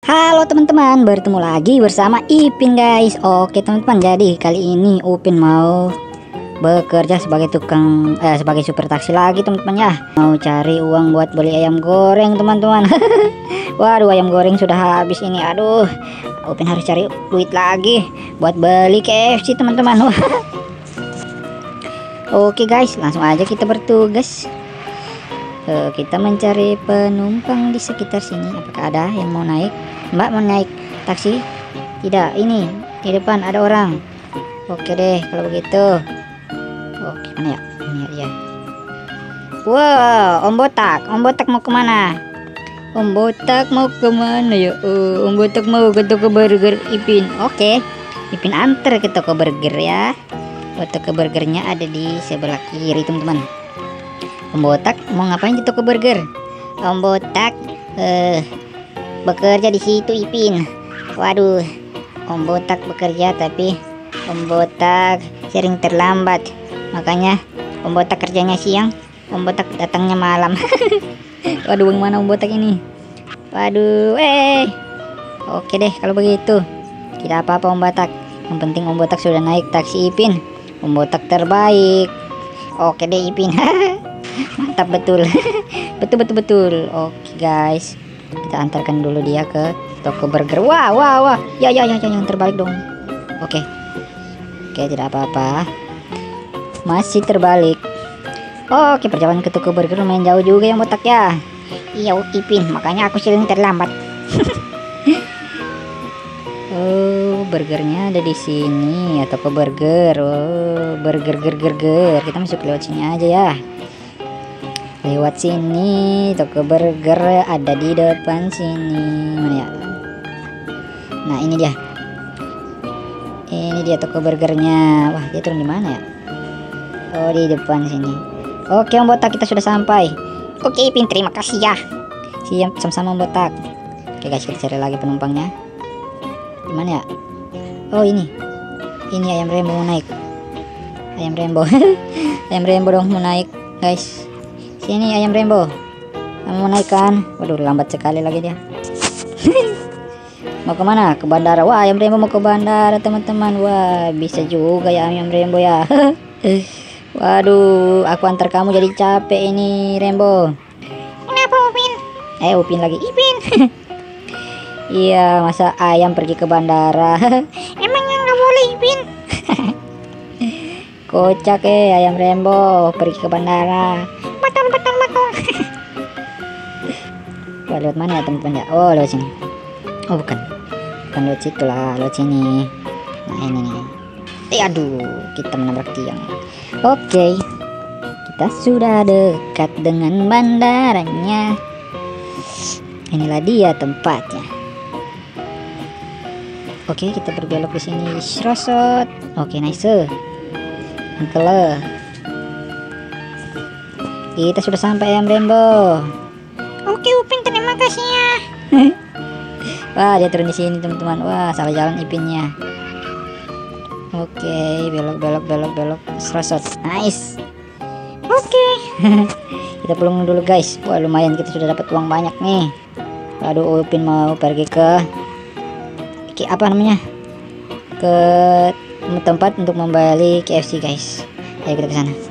Halo teman-teman, bertemu lagi bersama Ipin guys. Oke teman-teman, jadi kali ini Upin mau bekerja sebagai sebagai supir taksi lagi teman-teman ya. Mau cari uang buat beli ayam goreng teman-teman. Waduh, ayam goreng sudah habis ini. Aduh, Upin harus cari duit lagi buat beli KFC teman-teman. Oke guys, langsung aja kita bertugas. Kita mencari penumpang di sekitar sini. Apakah ada yang mau naik? Mbak mau naik taksi? Tidak, ini di depan ada orang. Oke deh kalau begitu. Oke, mana ya? Ini ya. Wow, Om Botak mau kemana? Om Botak mau kemana ya? Om Botak mau ke toko burger Ipin. Oke, Ipin antar ke toko burger ya. Toko burgernya ada di sebelah kiri teman-teman. Om Botak mau ngapain di toko burger? Om Botak bekerja di situ Ipin. Waduh, Om Botak bekerja tapi Om Botak sering terlambat. Makanya Om Botak kerjanya siang, Om Botak datangnya malam. Waduh, bagaimana Om Botak ini? Waduh, oke deh kalau begitu. Tidak apa-apa Om Botak. Yang penting Om Botak sudah naik taksi Ipin. Om Botak terbaik. Oke deh Ipin. Mantap betul. betul. Oke guys, kita antarkan dulu dia ke toko burger. Wah. Ya yang terbalik dong. Oke, tidak apa-apa. Masih terbalik. Oke, perjalanan ke toko burger lumayan jauh juga yang Botak ya. Iya Ipin, makanya aku sering terlambat. Oh, burgernya ada di sini ya, toko burger. Oh, burger. Kita masuk lewat sini aja ya. Lewat sini, toko burger ada di depan sini. Mana ya? Nah, ini dia. Ini dia toko burgernya. Wah, dia turun di mana ya? Oh, di depan sini. Oke, Om Botak, kita sudah sampai. Oke, Ipin, terima kasih ya. Siap, sama-sama Om Botak. Oke guys, kita cari lagi penumpangnya. Di mana ya? Oh, ini. Ini ayam Rembo mau naik. Ayam Rembo. Ayam Rembo dong mau naik, guys. Sini ayam Rembo, kamu mau naik kan? Waduh, lambat sekali lagi dia. Mau kemana? Ke bandara. Wah, ayam Rembo mau ke bandara teman-teman. Wah, bisa juga ya ayam Rembo ya. Waduh, aku antar kamu jadi capek ini Rembo. Kenapa Upin? Upin lagi. Ipin. Iya, masa ayam pergi ke bandara? Emangnya nggak boleh Ipin? Kocak ayam Rembo pergi ke bandara. Betul. Wah, lewat mana ya teman-teman ya? Oh, lewat sini. Oh, bukan lewat situ lah, lewat sini. Nah, ini nih. Aduh, kita menabrak tiang. Oke, kita sudah dekat dengan bandaranya. Inilah dia tempatnya. Oke, kita berbelok di sini. Serosot. Oke, nice. Angkel. Kita sudah sampai ayam Rembo. Oke Upin, terima kasih ya. Wah, dia turun di sini teman-teman. Wah, salah jalan Ipinnya. Oke, belok. Serosot. Nice. Oke. Kita pulang dulu guys. Wah, lumayan kita sudah dapat uang banyak nih. Waduh, Upin mau pergi ke apa namanya? Ke tempat untuk membeli KFC guys. Ayo kita ke sana.